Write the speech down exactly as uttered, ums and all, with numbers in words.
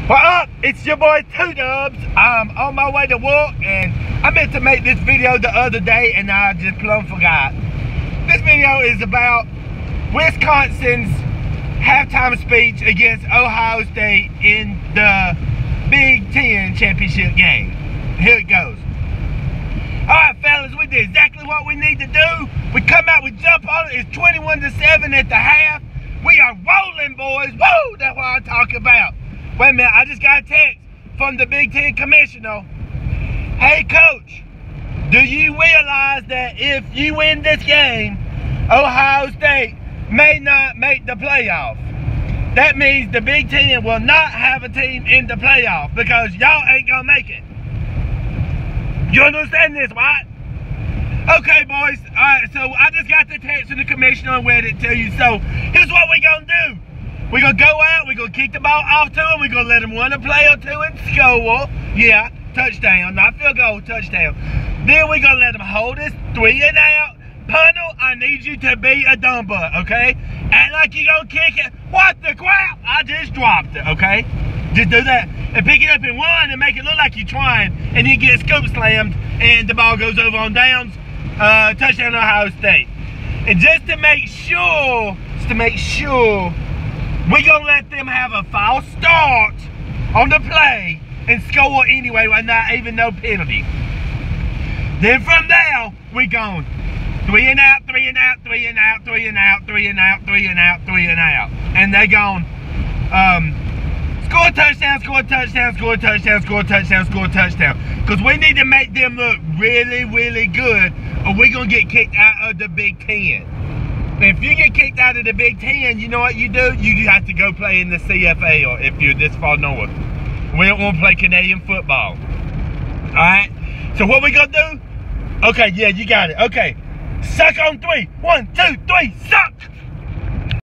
What up? It's your boy Two Dubs. I'm on my way to work, and I meant to make this video the other day, and I just plumb forgot. This video is about Wisconsin's halftime speech against Ohio State in the Big Ten championship game. Here it goes. Alright, fellas, we did exactly what we need to do. We come out, we jump on it. It's twenty-one to seven at the half. We are rolling, boys. Woo! That's what I'm talking about. Wait a minute, I just got a text from the Big Ten commissioner. Hey, coach, do you realize that if you win this game, Ohio State may not make the playoff? That means the Big Ten will not have a team in the playoff because y'all ain't gonna make it. You understand this, right? Okay, boys. All right, so I just got the text from the commissioner and read it to you. So here's what we're gonna do. We're going to go out, we're going to kick the ball off to him, we're going to let him run a play or two and score. Yeah, touchdown, not field goal, touchdown. Then we're going to let him hold his three and out. Punter, I need you to be a dumb butt, okay? Act like you're going to kick it. What the crap? I just dropped it, okay? Just do that. And pick it up and run and make it look like you're trying. And you get scoop slammed and the ball goes over on downs. Uh, touchdown Ohio State. And just to make sure, just to make sure, we're going to let them have a false start on the play and score anyway with not even no penalty. Then from there, we're going three and out, three and out, three and out, three and out, three and out, three and out, three and out. And they going, um, score a touchdown, score a touchdown, score a touchdown, score a touchdown, score a touchdown. Because we need to make them look really, really good or we're going to get kicked out of the Big Ten. If you get kicked out of the Big Ten, you know what you do? You have to go play in the C F A or if you're this far north. We don't want to play Canadian football. Alright? So what we gonna do? Okay, yeah, you got it. Okay. Suck on three. One, two, three, suck!